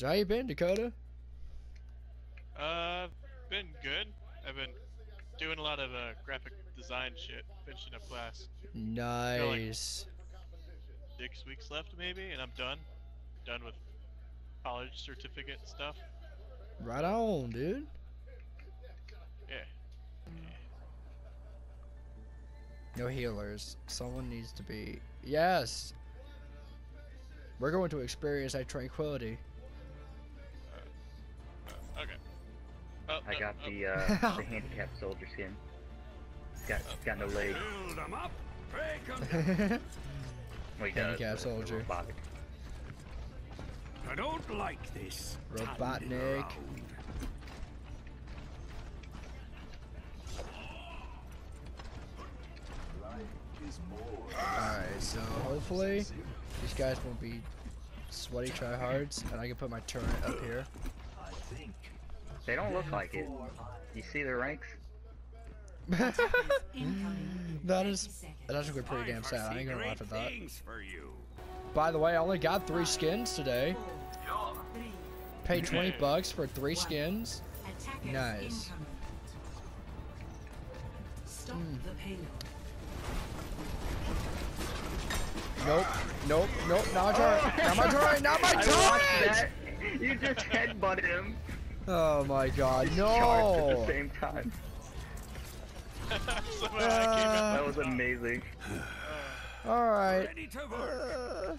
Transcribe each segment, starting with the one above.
So how you been, Dakota? Been good. I've been doing a lot of graphic design shit, finishing up class. Got like Nice. 6 weeks left maybe, and I'm done. Done with college certificate stuff. Right on, dude. Yeah. No healers. Someone needs to be. Yes. We're going to experience that tranquility. Okay. I got the handicapped soldier skin. Got no legs. Build 'em up, break 'em down. Well, he does, Handicapped but soldier. robotic. I don't like this. Robotnik. Standing around. Alright, so hopefully these guys won't be sweaty tryhards, and I can put my turret up here. They don't look like it. You see their ranks? That's actually pretty damn sad. I ain't gonna laugh at that. For you. By the way, I only got 3 skins today. Paid 20 bucks for 3 skins. Nice. Stop the payload. Nope, nope, nope, not my turret, not my turret, not my I watched turret! that. You just headbutted him. Oh my god, Charged at no! the same time. Somehow I came out. That was amazing. Alright. Ready to work.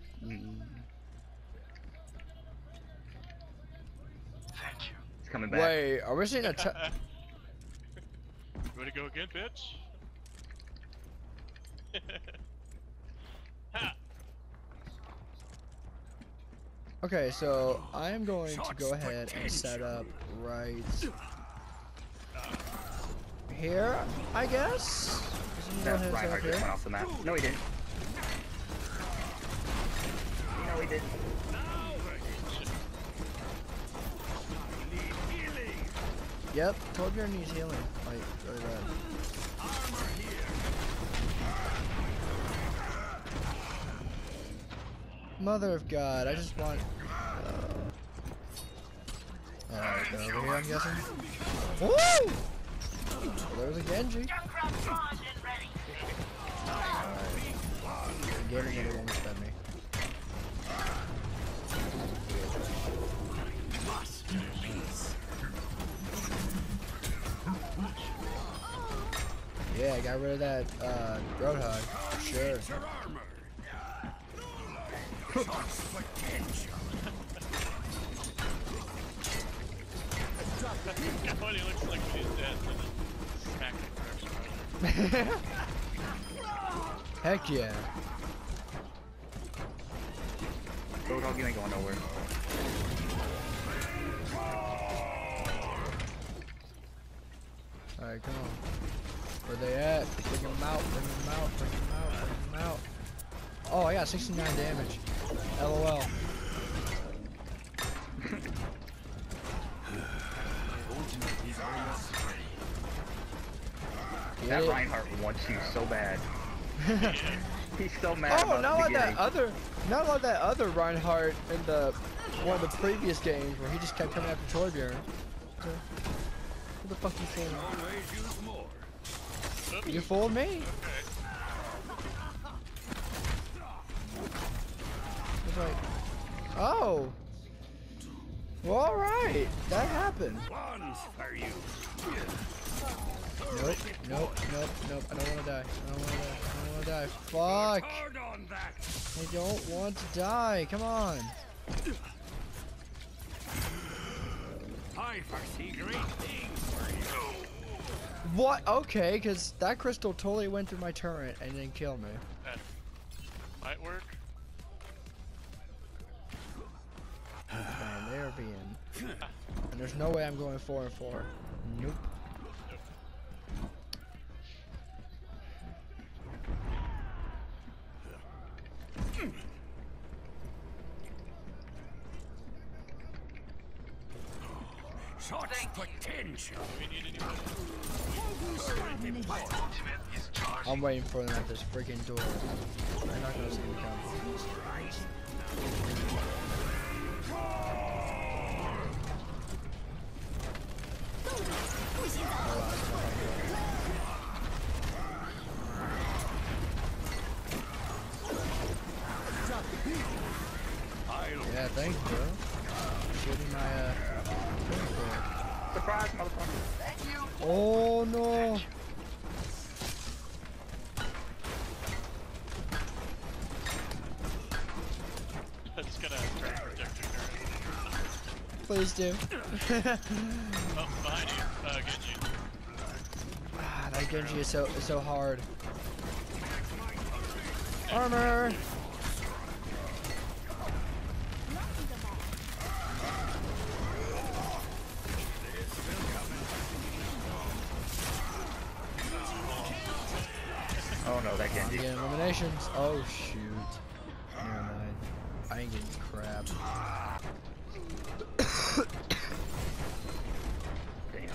It's coming back. Wait, are we seeing a You wanna go again, bitch? Ha! Okay, so I am going to go ahead and set up right here, I guess? That Go ahead and set up Reinhardt just here. went off the map. No, he didn't. No, he didn't. Need healing. Yep, Torbjorn needs healing. Like, really bad. Armor here. Mother of God, I just want. Alright, go over here, I'm guessing. Woo! Well, there's a Genji. Alright. Gaming it almost fed me. Yeah, I got rid of that Roadhog. For sure. Your armor. Shots potential. What he looks like when he's dead, and then smack him. Heck yeah. Roadhog, you ain't going nowhere. Alright, come on. Where they at? Bring them out, bring them out, bring them out, bring them out. Oh, I got 69 damage. LOL. That Yeah. Reinhardt wants you so bad. He's so mad Oh, about not the like that beginning. not like that other Reinhardt in the one of the previous games where he just kept coming after Torbjorn. What the fuck you fooling? Always use more. You fooled me. It's like, oh. Well, alright. That happened. One's for you. Nope, nope, nope, nope. I don't want to die. I don't want to die. I don't want to die. Fuck. Hard on that. I don't want to die. Come on. I foresee great things for you. What? Okay, because that crystal totally went through my turret and didn't kill me. That might work. Man, they're being. And there's no way I'm going 4 and 4. Nope. Shots potential. Do we need anyone? I'm waiting for them at this freaking door. They're not gonna see me come. Yeah, thanks, bro. Shooting my Surprise, motherfucker. Oh no! It's gonna turn projector current. Please do. Oh, behind you. Genji. Ah, that Genji is so hard. Armor! Oh no, that I'm Genji. getting eliminations. Oh shoot. Never mind. I ain't getting crap. Damn.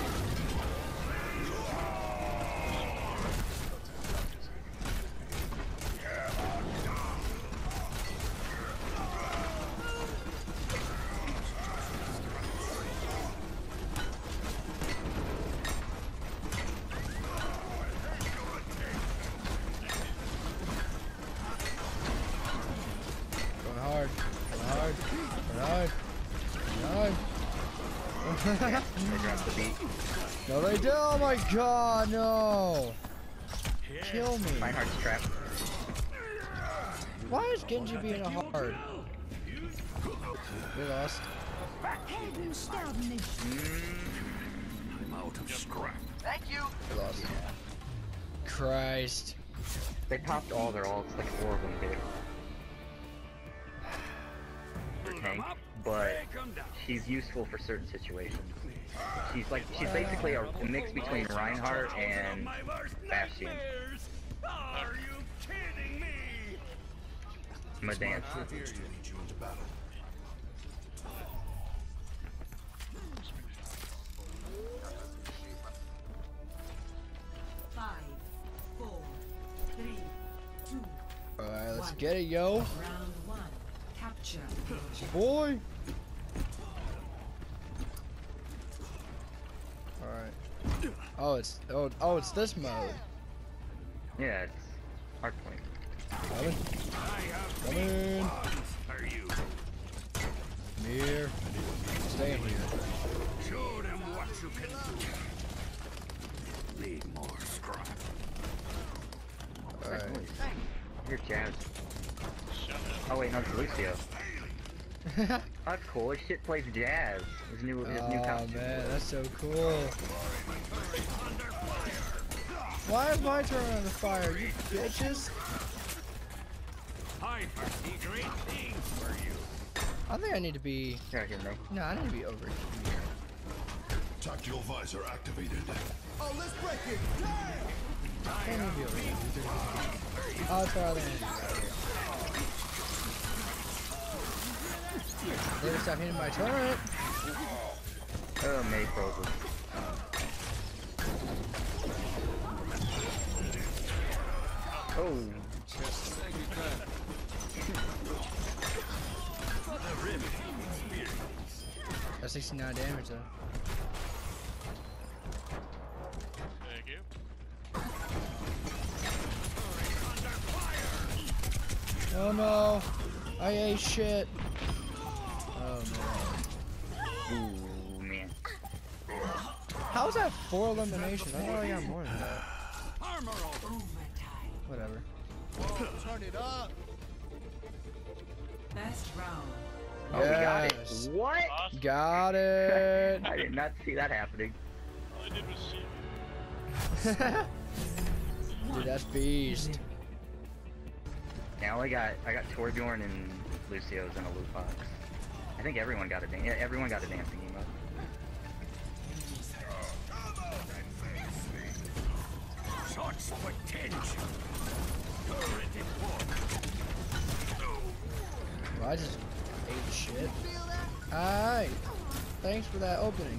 Going hard. Going hard. Going hard. Going hard. They dropped the beat. No, they do. Oh my god, no. Kill me. Reinhardt's trapped. Why is Genji being a hard? We lost. I'm out of scrap. We lost. Christ. They popped all their ults, like 4 of them did. For tank, but she's useful for certain situations. She's basically a mix between Reinhardt and Bastion. Are you kidding me? I'm a dance. Five, 4, 3, 2. Alright, let's get it, yo. Round 1. Capture. Boy. Alright. Oh, it's this mode. Yeah, it's hardpoint. Coming. I have Coming. are you? Come here. Stay in here. Show them what you can do. Need more scrap. Alright. Here's Jazz. Shut up. Oh wait, no, it's Lucio. That's cool. His shit plays Jazz. His new Oh costume. man, that's so cool. Why is my turn on the fire, you bitches? I foresee great things for you. I think I need to be. Right here, bro. No, I need to be over here. Tactical visor activated. I need to be over here. Oh, that's where I landed. They just stop hitting my turret. Oh, May frozen. Oh. That's 69 damage though. Thank you. Oh no! I ate shit. Oh man. Ooh, man. How is that 4 eliminations? I thought I got more than that. Armor over. Whatever. Best round. Oh, we got it. Yes. What? Awesome. Got it! I did not see that happening. All I did was shoot. Dude, that's beast. Now I got Torbjorn and Lucio's in a loot box. I think everyone got a everyone got a dancing emote. Such potential. Turret deployed. Well, I just ate shit. Alright. Thanks for that opening.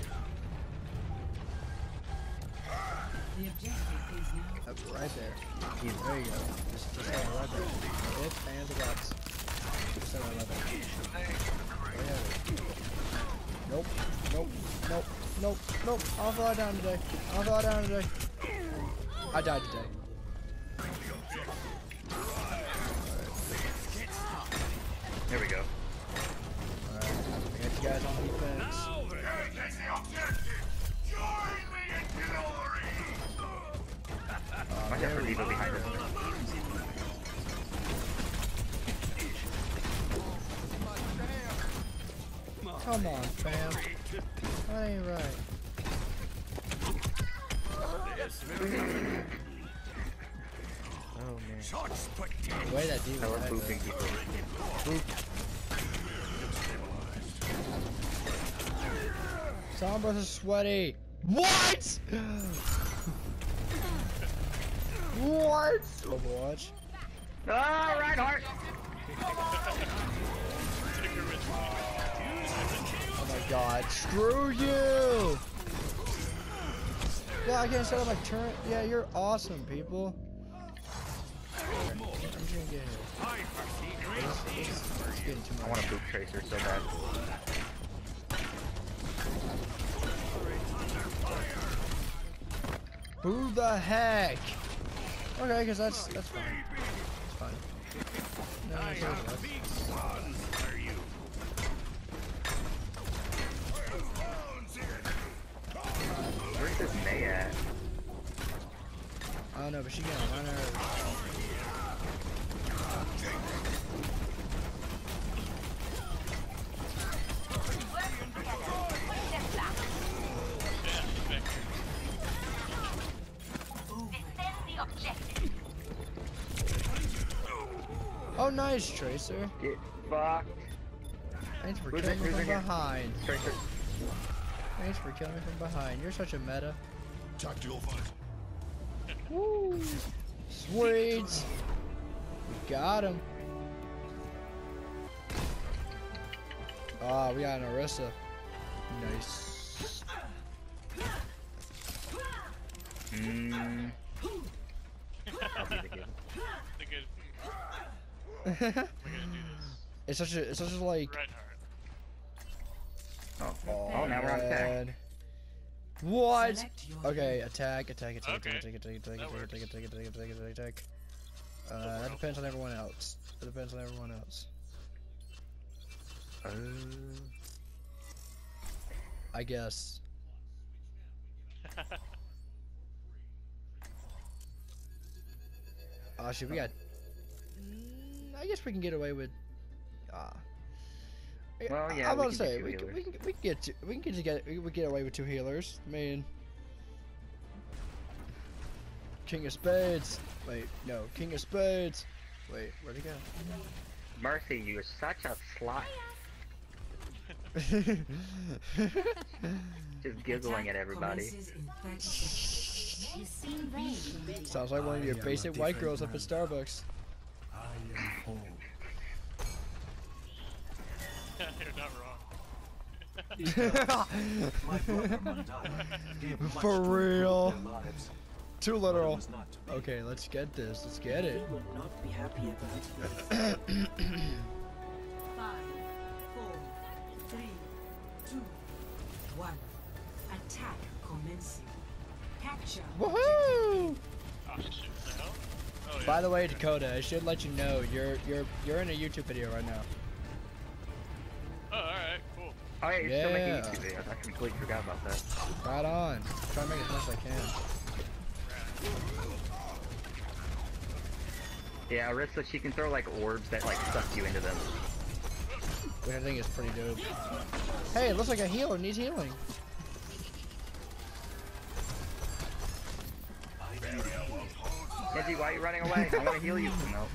The objective is now. Up right there. There you go. Just have it right there. It and the guts. Just have it right there. There you have it. Nope. Nope. Nope. Nope. Nope. I'll fly down today. I'll fly down today. I died today. There we go. Come on, fam. That ain't right. Oh man. The way that dude I love had booping that. people. Sombra's is sweaty. What? What? Overwatch. Oh, Reinhardt! Oh my god. Screw you! Yeah, I can't set up my turn. Yeah, you're awesome, people. I'm just gonna get here. It's getting too I much. want a boop tracer so bad. Who the heck? Okay, because that's fine. It's fine. No, it's okay. Where's this May at? I don't know, but she got on her. Oh, nice, Tracer. Get fucked. Thanks for Who's killing me in from here? behind. Tracer. Thanks for killing me from behind. You're such a meta. Tactical visor. Woo! Sweet! We got him. Ah, we got an Orisa. Nice. Mmm. I'll be the kid. The good. We're gonna do this. It's such a like. Reinhardt. Oh, now we're on attack. man. What? Select your Okay, attack. Okay. That depends on everyone else. That depends on everyone else. I guess. Oh shit, we got. I guess we can get away with. Well, yeah, I'm we about to can say do we two can get away with 2 healers. I mean, King of Spades. Wait, no, King of Spades. Wait, where'd he go? Mercy, you're such a slut. Just giggling at everybody. Sounds like one of your basic white girls up at Starbucks. You're not wrong. For real. Too literal. Okay, let's get this. Let's get it. will not be happy about it. 5, 4, 3, 2, 1. Attack commencing. Capture. Woohoo! Oh shit, the hell? Oh yeah. By the way, Dakota, I should let you know you're in a YouTube video right now. Oh, alright, cool. Oh yeah, you're still making Yeah. YouTube videos. I completely forgot about that. Right on. Try to make as much as I can. Yeah, Orisa, she can throw like orbs that like suck you into them. Which I think is pretty dope. Hey, it looks like a healer needs healing. Genji, why are you running away? I want to heal you. No.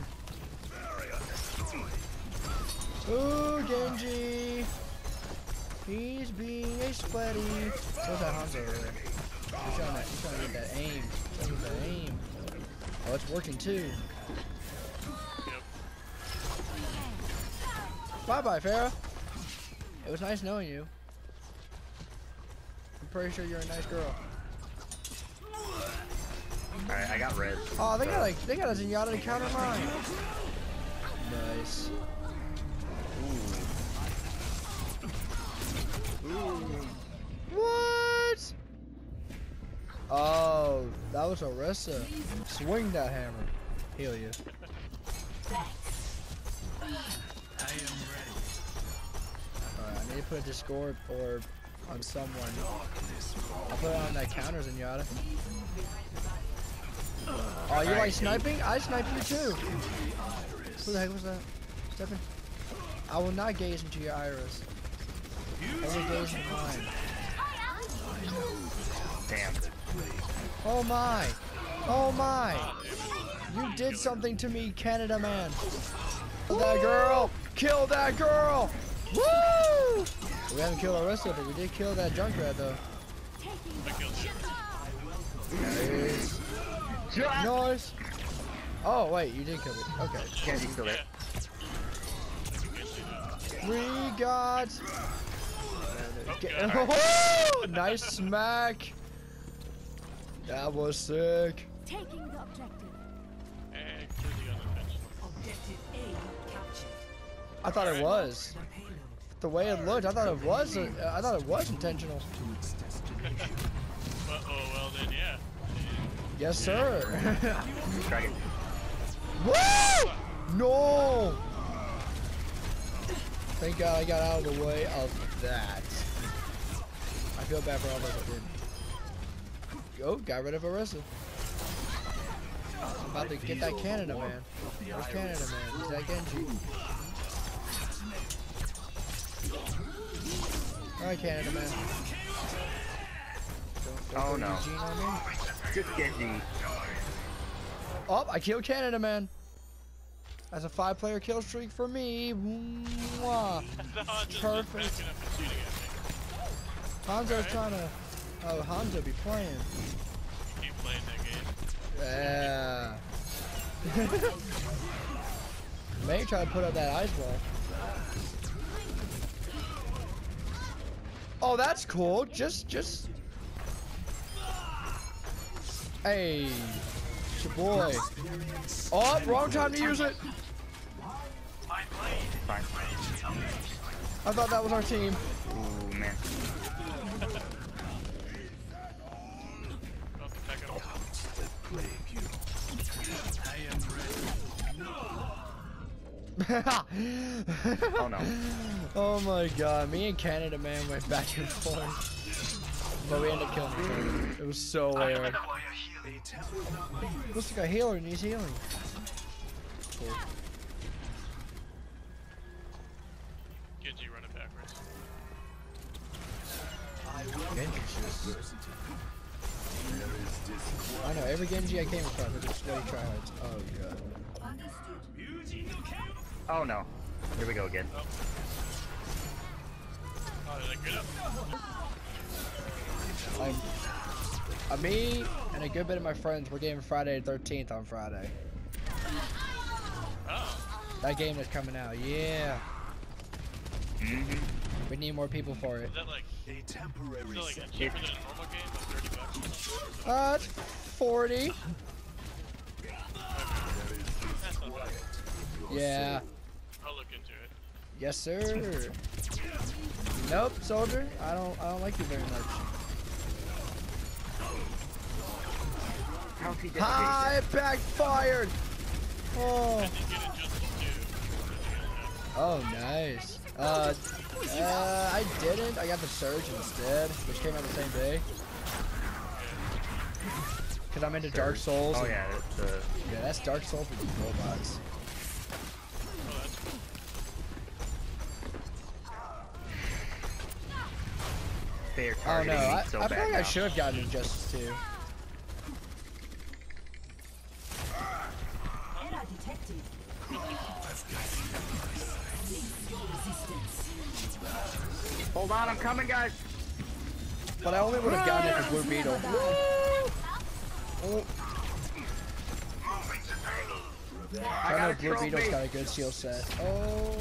Ooh, Genji. He's being a sweaty. What's that Hanzo over there? He's trying to get that aim. He's trying to get that aim. Oh, it's working too. Yep. Bye-bye, Farah. It was nice knowing you. I'm pretty sure you're a nice girl. Alright, I got red. Oh, they got a Zenyatta to counter mine. Nice. What? Oh, that was Orisa. Swing that hammer. Heal you. Alright, I need to put a Discord orb on someone. I'll put it on that counter, Zenyatta. Oh, you like sniping? I snipe you too. Who the heck was that? Stepping. I will not gaze into your iris. Every day's mine. Damn. Oh my! Oh my! You did something to me, Canada man! Kill that girl! Kill that girl! Woo! We haven't killed our rest of it. We did kill that Junkrat though. I killed you. Nice. Nice. Oh wait, you did kill it. Okay. Genji killed it. We got. Oh, nice smack. That was sick. Taking the objective. And Genji got attention. Objective A captured. I thought it was. The payload. The way it looked, I thought it was. I thought it was intentional. Oh well then, yeah. Yes, sir. Dragon. Woo! No! Thank God I got out of the way of that. I feel bad for all those I did. Oh, got rid of Orisa. I'm about to get that Canada man. Where's Canada man? Is that Genji? Alright, Canada man. Don't Oh go no. Eugene on me. Just Genji. Oh, I killed Canada man. That's a 5-player kill streak for me. Mwah. Perfect. Hanzo's trying to. Oh, Hanzo be playing. Keep playing that game. Yeah. May try to put up that ice wall. Oh, that's cool. Just. Hey, it's your boy. Oh, wrong time to use it. Fine. I thought that was our team. Ooh, man. Don't attack at all. Oh no. Oh my god, me and Canada man went back and forth. But we ended up killing each other. It was so weird. Looks like a healer needs healing. Cool. Genji running backwards. Genji shit. I know, every Genji I came across, I just steady tryhards. Oh god. Oh no. Here we go again. Oh, did I get up? Me and a good bit of my friends, we're getting Friday the 13th on Friday. Oh. That game is coming out, yeah. We need more people for it. Is that like A temporary is that like set. cheaper than a normal game? Like $30? It's 40. That's not bad. Yeah. I'll look into it. Yes, sir. Nope, soldier. I don't like you very much. How's he just Hi, it backfired. Oh. And you get Injustice 2. Oh, nice. I didn't. I got the Surge instead, which came out the same day. Cause I'm into Dark Souls. Oh and- yeah, that's the Yeah, that's Dark Souls with these robots. Oh, that's cool. they're Oh no, targeting me I so feel bad like I now. should have gotten Injustice 2. Error detected. Hold on, I'm coming, guys. But I only would have gotten it for Blue Beetle. Oh. I know Blue Beetle's got a good shield set. Oh.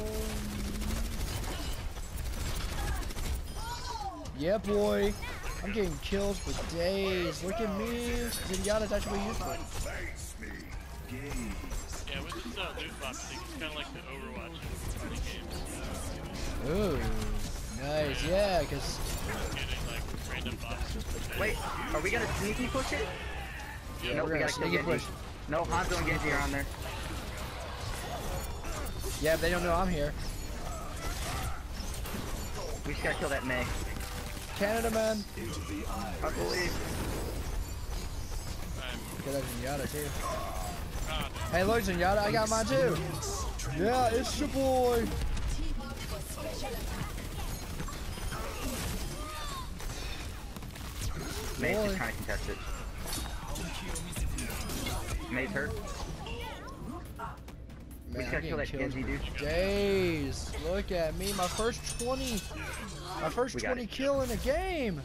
Yeah, boy. I'm getting kills for days. Look at me. Zenyatta's actually useful. Yeah, with this loot box thing, it's kind of like the Overwatch of party games. Ooh. Nice. Yeah, because. Getting like random boxes. Wait, are we gonna sneaky push it? Yeah, Nope, we're we gonna gotta kill sneaky Genji. push. No, Hanzo and Genji are on there. Yeah, they don't know I'm here. We just gotta kill that Mei. Canada man. I believe. Get that Zenyatta too. Ah, Hey, look, Zenyatta, I got mine too. Yeah, it's your boy. Maze boy. just trying to contest it. Maze hurt. We Man, just I'm gotta kill that getting Genji, killed. dude. Days, look at me. My first 20 We got it. kill in a game.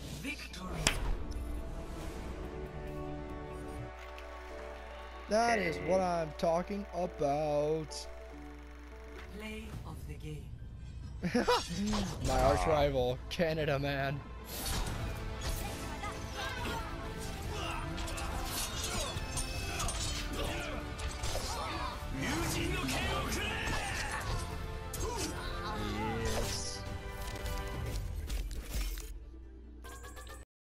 That is what I'm talking about. Play of the game. My arch rival, Canada man.